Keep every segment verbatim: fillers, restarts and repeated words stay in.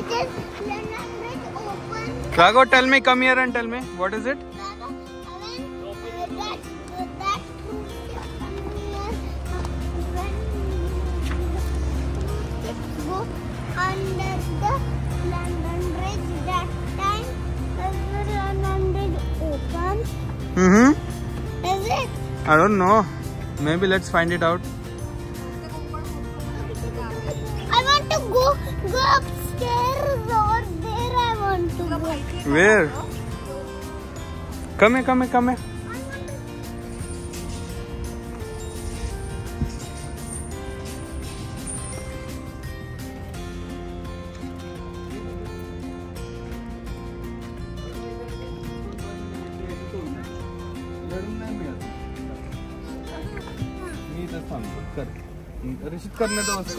Drago, tell me, come here and tell me, what is it? Under the London Bridge, that time the London Bridge opens. Mm-hmm. Is it? I don't know. Maybe let's find it out. I want to go go upstairs or there. I want to go. Where? Come here, come here, come here. Receive करने दो उसको।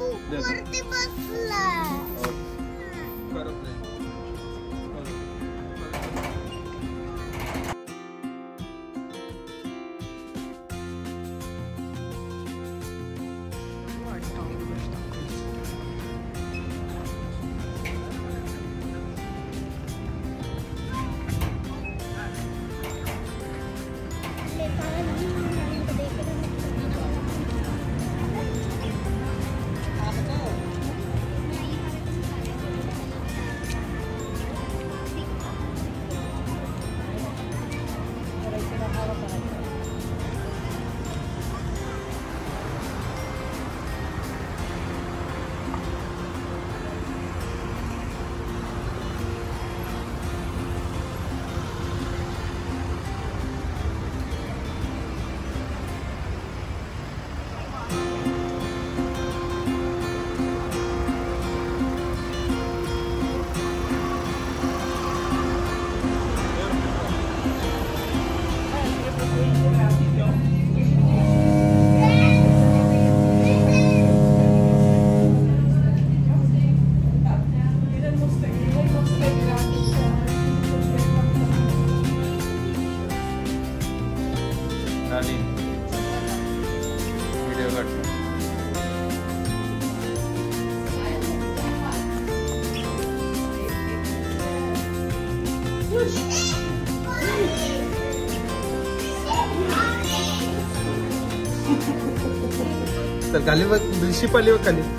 Video cut तर खाली ship आली बघ खाली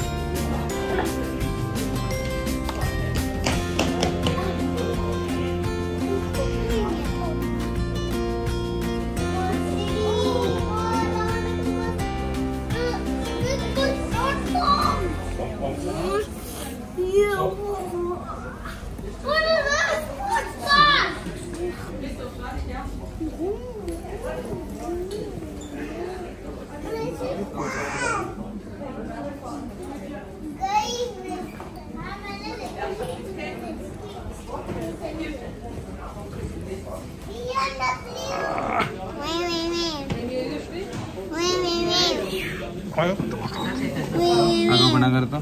आगो बना करता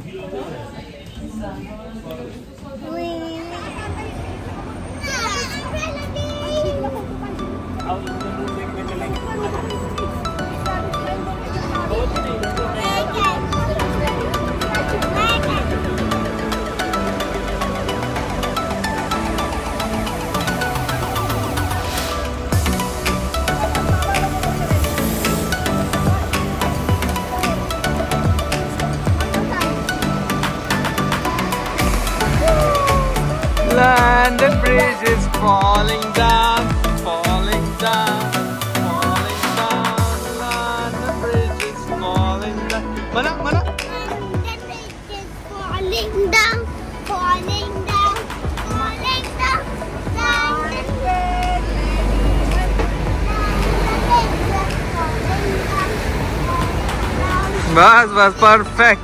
London Bridge is falling down, falling down, falling down. London Bridge is falling down. Mana, mana? London Bridge is falling down, falling down, falling down. London Bridge is falling down. Bas, bas, perfect.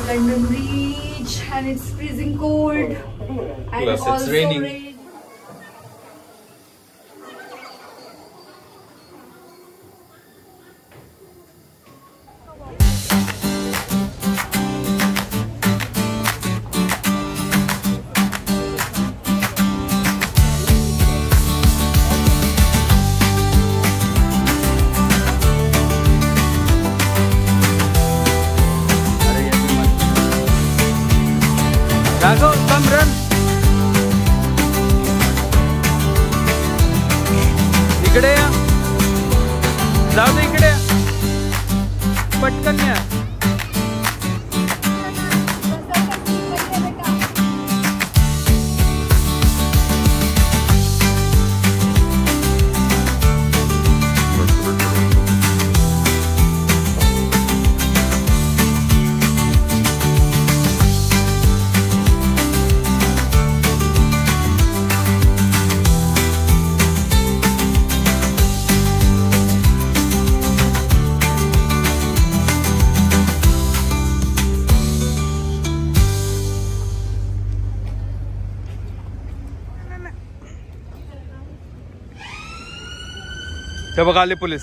London Bridge and it's freezing cold. And Plus it's also raining. rain. Raghav, come run. इकडे या. जाऊ दे इकडे. पटकन या. ते बघ आले police.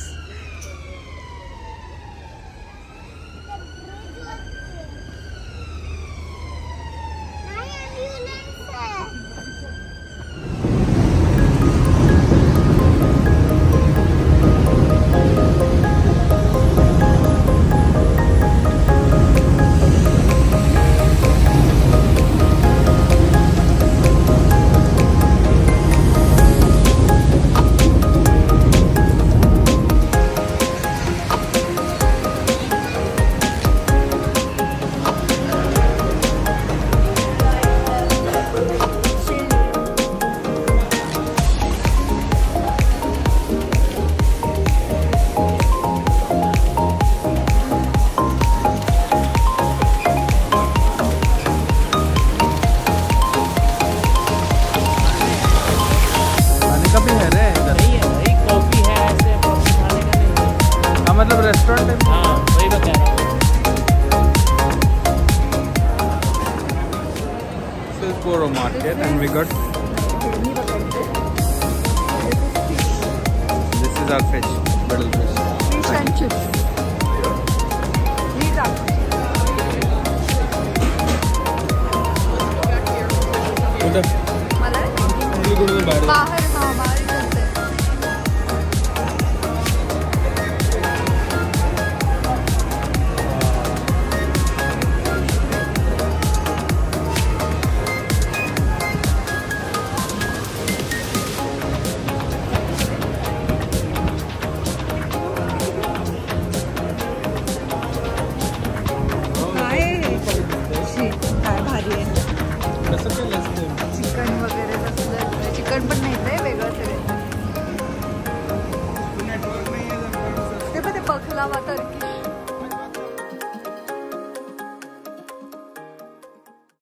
मतलब रेस्टोरेंट है. हाँ वही तो कह रहा हूँ. This is Poro market and we got this is our fish, little fish. Fish and chips. These are. उधर बाहर हाँ बाहर चलते हैं. चिकन वगैरे कसं चिकन पण नाही ते वेगळं सगळं. ते पण ते बखलावा टर्की